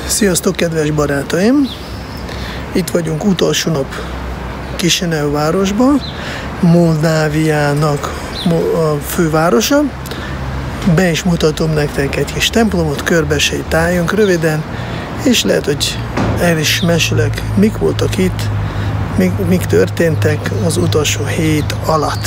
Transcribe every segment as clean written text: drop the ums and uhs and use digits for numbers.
Sziasztok, kedves barátaim! Itt vagyunk utolsó nap Kisineu városban, Moldáviának a fővárosa. Be is mutatom nektek egy kis templomot, körbesétáljunk röviden, és lehet, hogy el is mesélek, mik voltak itt, mik történtek az utolsó hét alatt.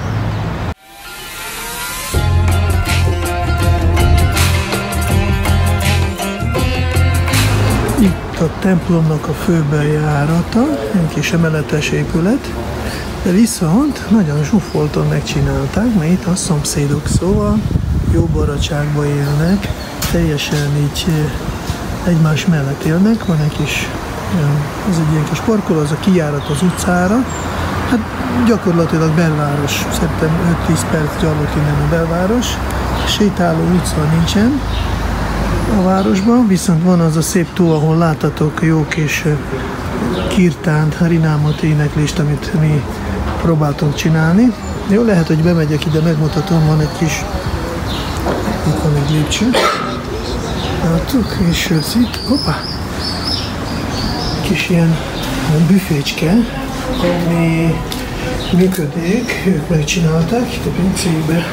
Itt a templomnak a főbejárata, egy kis emeletes épület, de viszont nagyon zsúfoltan megcsinálták, mert itt a szomszédok, szóval jó barátságban élnek, teljesen így egymás mellett élnek, van egy kis, ez egy ilyen kis parkoló, az a kijárat az utcára, hát gyakorlatilag belváros, szerintem 5-10 perc gyalog innen a belváros, sétáló utca nincsen a városban, viszont van az a szép tó, ahol láttatok jó kis kirtánt, harinámot, éneklést, amit mi próbáltunk csinálni. Jó, lehet, hogy bemegyek ide, megmutatom, van egy kis, itt van egy lépcső, láttuk, és itt, hoppá, kis ilyen büfécske, ami működik, ők megcsinálták itt a pincébe.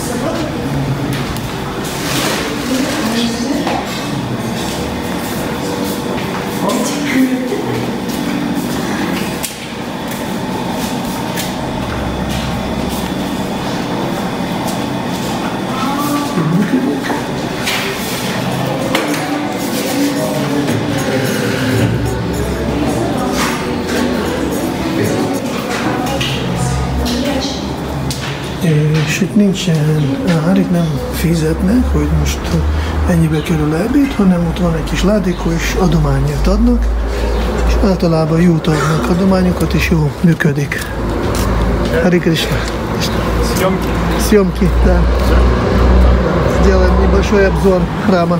És itt nincsen ár, itt nem fizetnek, hogy most ennyibe kerül ebéd, hanem ott van egy kis ládékó, és adományért adnak, és általában jót adnak adományokat, és jó működik. Hare Krishna. Съемки, да. Сделаем небольшой обзор храма.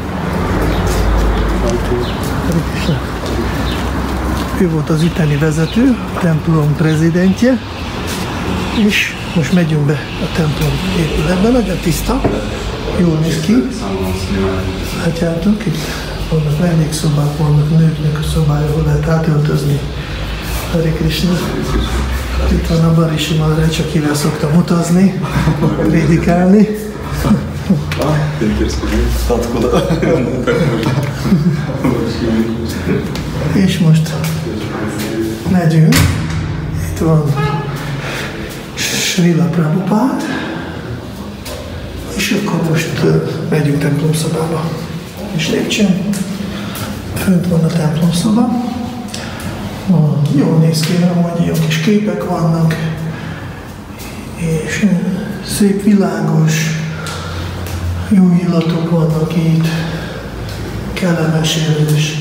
Hare Krishna. Ő volt az itteni vezető, a templom prezidentje, és most megyünk be a templom épületbe, nagyon tiszta, jól néz ki. Látjátok, itt vannak vendégszobák, vannak nőknek a szobája, ahol lehet átöltözni. Hare Krishna. Itt van a Barisi Maharaj, akivel szoktam utazni, prédikálni. És most megyünk. Itt van Srila Prabhupád, és akkor most megyünk templomszobába. És lépcsőn, fönt van a templomszoba. Jól néz ki, hogy jó kis képek vannak, és szép, világos, jó illatok vannak itt, kellemes és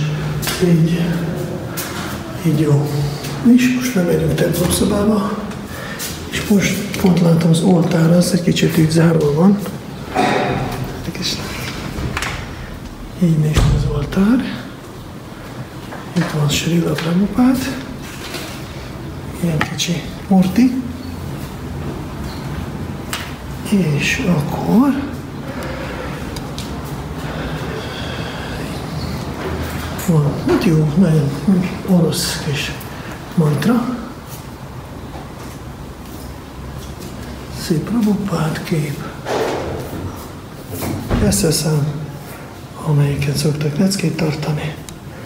így jó. És most bemegyünk templomszobába. És most pont látom az oltár, az egy kicsit így zárva van. Így néz az oltár. Itt van Srila Prabhupád. Ilyen kicsi murti. És akkor van, hát jó, nagyon orosz kis mantra. Szép Prabhupád kép. Ezt szám, amelyiket szoktak leckét tartani.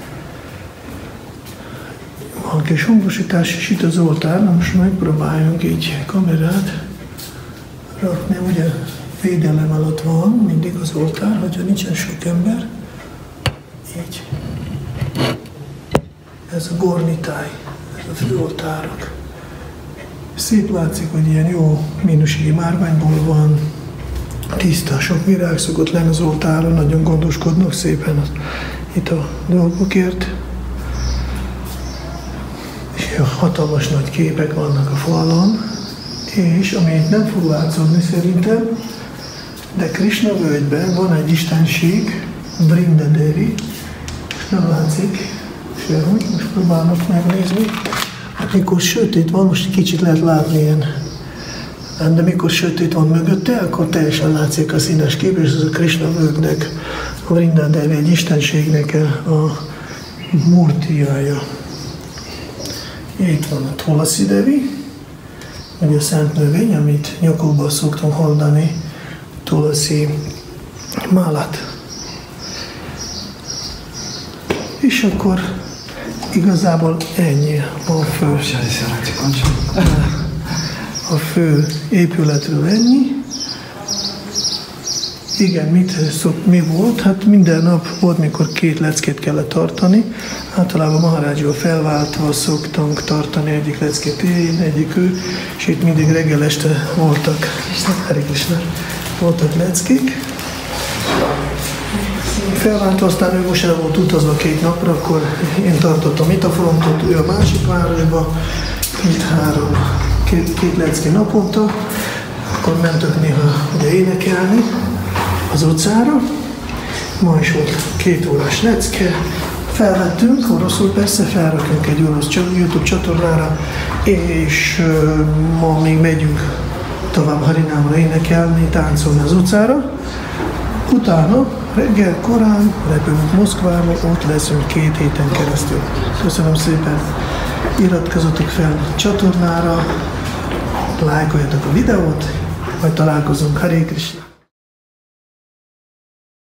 Van kis hangosítás is itt az oltár, most megpróbáljunk így kamerát rakni, ugye védelem alatt van mindig az oltár, hogyha nincsen sok ember. Így. Ez a gornitáj, ez a főoltárok. Szép látszik, hogy ilyen jó minőségi márványból van, tiszta, sok virág szokott lenni az oltáron, nagyon gondoskodnak szépen itt a dolgokért. És hatalmas nagy képek vannak a falon, és amit nem fog látszódni szerintem, de Krishna völgyben van egy istenség, Vrindadevi, és nem látszik sehogy, most próbálnak megnézni. Amikor sötét van, most kicsit lehet látni ilyen De mikor sötét van mögötte, akkor teljesen látszik a színes kép, és ez a Krishna völgynek, a Vrindadevi egy istenségnek a murtiája. Itt van a Tulasi Devi, vagy a szent növény, amit nyakukban szoktam hordani, Tulasi málát. És akkor igazából ennyi a fő épületről ennyi. Igen, mi volt? Hát minden nap volt, mikor 2 leckét kellett tartani. Általában Maharajjal felváltva szoktunk tartani egyik leckét én, egyik ő, és itt mindig reggel este voltak leckék. Felváltva, aztán ő most el volt utazva 2 napra, akkor én tartottam itt a frontot, ő a másik városba, itt 2 lecke naponta, akkor mentök néha ugye énekelni az utcára. Ma is volt 2 órás lecke, felvettünk, oroszul persze, felrakunk egy orosz YouTube csatornára, és ma még megyünk tovább Harinámra énekelni, táncolni az utcára. Utána reggel korán repülünk Moszkvába, ott leszünk 2 héten keresztül. Köszönöm szépen, iratkozzatok fel a csatornára, lájkoljatok a videót, majd találkozunk. Hare Krishna!